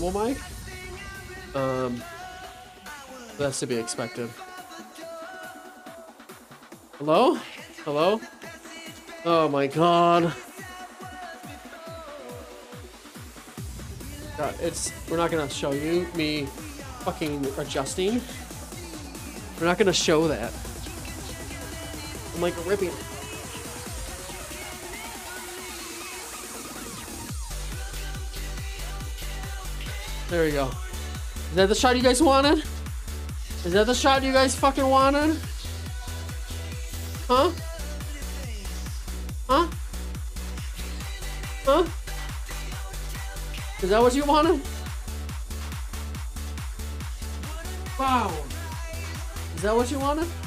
normal mic. That's to be expected. Hello? Hello? Oh my god. God, we're not gonna show you me fucking adjusting. We're not gonna show that. I'm like ripping. There we go. Is that the shot you guys wanted? Is that the shot you guys fucking wanted? Huh? Huh? Huh? Is that what you wanted? Wow. Is that what you wanted?